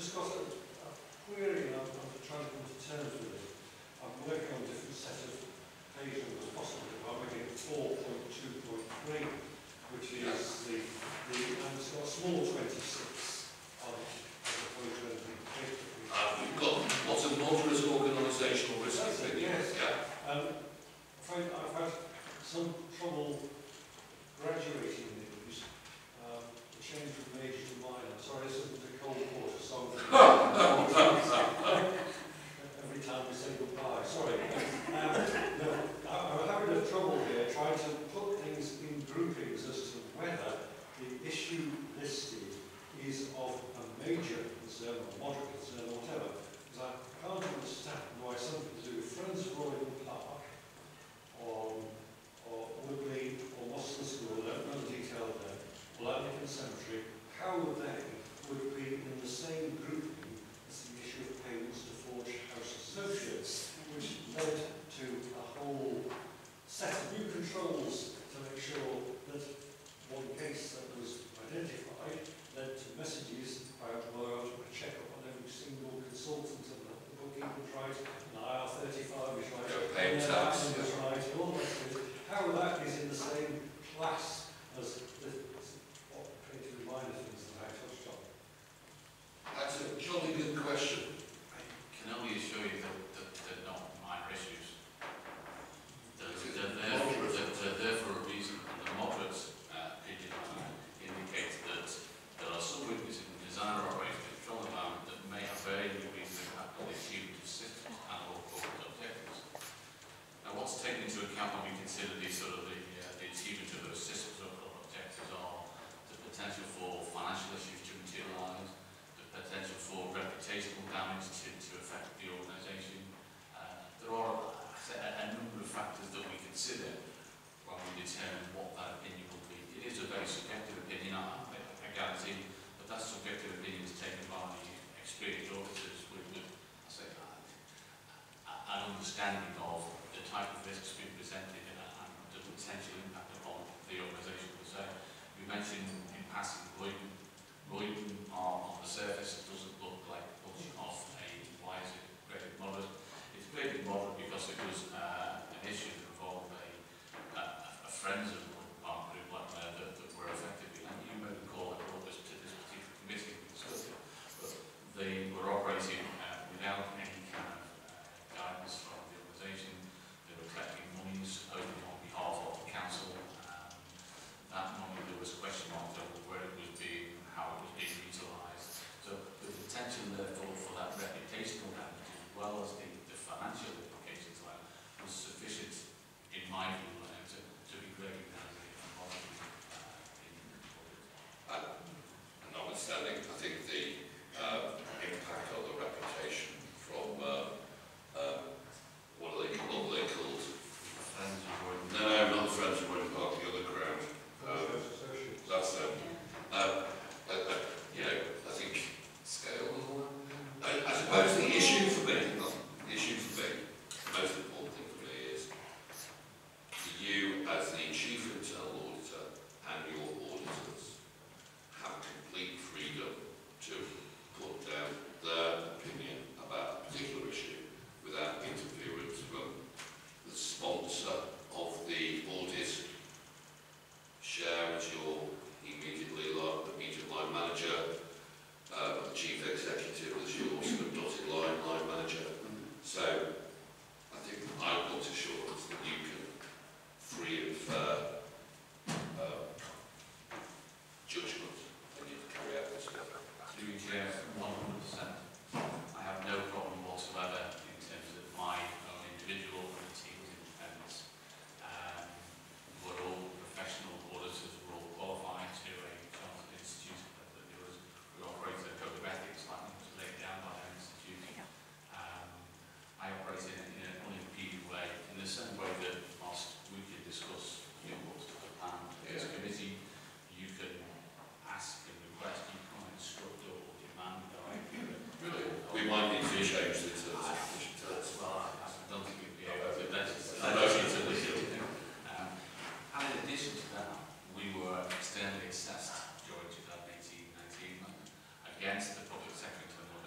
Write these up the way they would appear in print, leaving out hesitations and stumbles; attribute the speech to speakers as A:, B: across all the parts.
A: just got a query, and I'm trying to come to terms with it. I'm working on a different set of page numbers possibly, but I'm looking at 4.2.3, which is the and it's got a small 26 on it, as opposed to anything big.
B: We've got lots of moderate organisational risk.
A: Yes.
B: Yeah.
A: I've had some trouble graduating these. The change from major to minor. Sorry, this isn't a cold water song. Every time we say goodbye. Sorry. No, I'm having a trouble here trying to put things in groupings as to whether the issue listed is of a major concern or moderate concern or whatever. Because I can't understand why something to do with Friends of Royal Park or Woodley or Moston School, I don't know the detail there, or Anglican Cemetery, how they would be in the same grouping as the issue of payments to Forge House Associates, which led to a whole set of new controls to make sure that one case that was identified led to messages about where to check up on every single consultant and the booking was right, and IR35 is right,
B: paying tax
A: is right, and all the rest of it. How that is in the same class as what creative minor things that I touched on.
B: That's a jolly good question.
C: I can only assure you that they're not minor issues. They're there for a reason, and the moderate opinion indicates that there are some weaknesses in the design or operating control environment that may have very reason impact on the achievement of systems and or corporate objectives. Now, what's taken into account when we consider the achievement of those systems or corporate objectives are the potential for financial issues to materialise, the potential for reputational damage to affect the organisation. There are a number of factors that we consider when we determine what that opinion will be. It is a very subjective opinion, I guarantee, but that subjective opinion is taken by experienced auditors with an understanding of the type of risks being presented and the potential impact upon the organisation per se. We mentioned in passing Whittingham. Whittingham on the surface it doesn't look like much of a why is it graded moderate. It's graded moderate because it was an issue that involved a friends of our group that were effectively, and you may recall it brought us to this particular committee we discussed it, but they were operating without any kind of guidance from the organisation. They were collecting monies on behalf of the council. That money, there was question marks over where it was being, how it was being utilised. So the potential therefore for that reputational damage as well as the financial implications of that was sufficient, in my view, to be graded as a moderate
B: And notwithstanding, I think the impact on the reputation from what are they called?
C: Friends of Royal
B: No, not the Friends of Royal Park, the other crowd. That's them. I think scale. I suppose the issue for me, the most important thing for me is you as the Chief Internal Auditor and your auditors have complete freedom to put down their opinion about a particular issue without interference from the sponsor of the audit, share as your immediate line manager, the chief executive as your sort of dotted line manager. So I think I want assurance that you can free and fair judgment when you carry out this work.
C: To be clear, 100%. I have no problem whatsoever in terms of my own individual and the team's independence. We're all professional auditors, we're all qualified to a chartered institute. We operate a code of ethics like it was laid down by our institute. I operate in an unimpeded way, in the same way that whilst we can discuss the inputs to the plan as a committee, you can ask and request, you can instruct or demand directly.
B: Really? We might need to change the terms.
C: Well, I don't think we'd be able to legislate. And in addition to that, we were externally assessed during 2018-19 against the public sector internal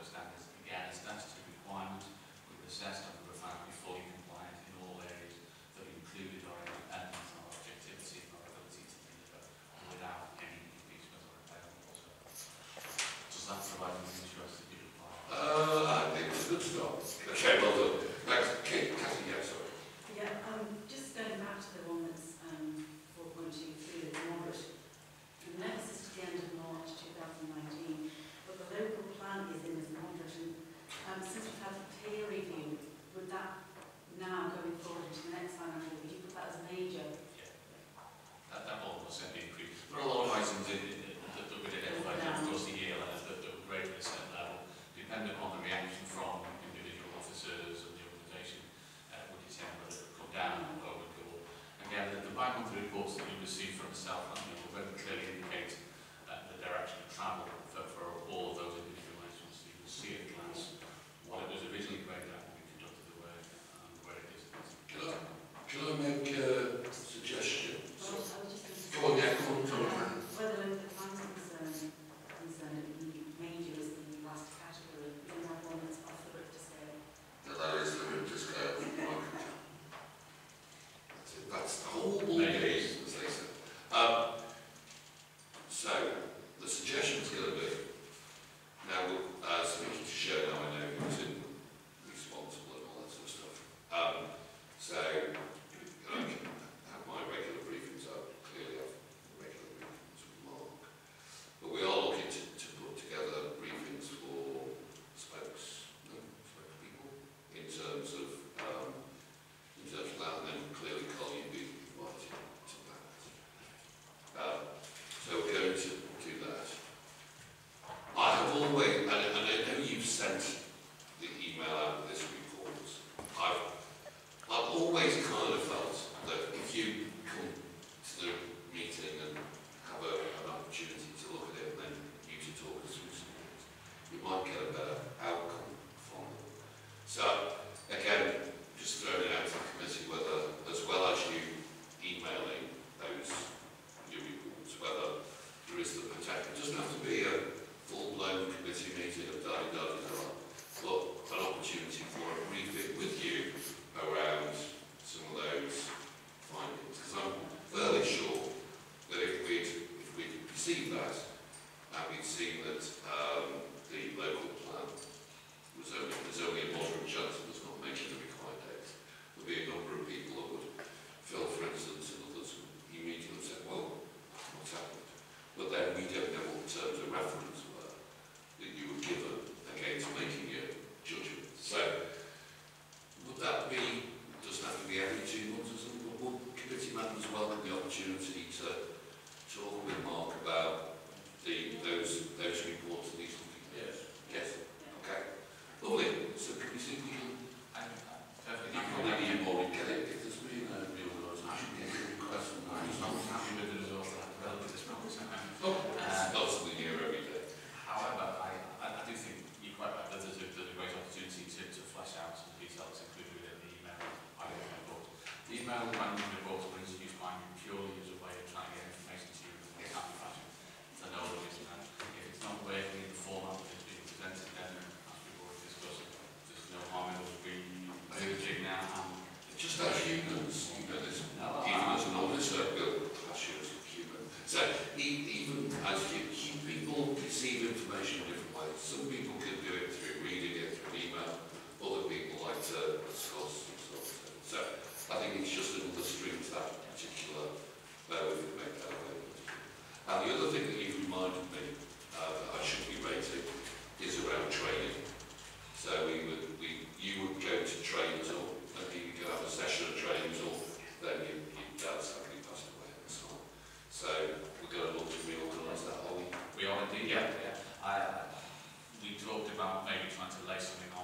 C: email management reports were introduced by me purely as a way of trying to get information to you in a timely fashion. So no, if it's not working in the format that it's being presented, then as we've already discussed, there's no harm in us re-urging now.
B: Just as humans, you know, there's,
C: No,
B: even as an auditor, as human. So even as people receive information in different ways. Some people can do it through reading it through email. Other people like to discuss and stuff. So I think it's just another string to that particular where we can make that available. And the other thing that you've reminded me that I should be rating is around training. So you would go to trainers, or maybe you could have a session of trainers, or then your dad's somebody passed away and so on. So we're going to look to reorganise that, are we?
C: We are indeed, yeah. We talked about maybe trying to lay something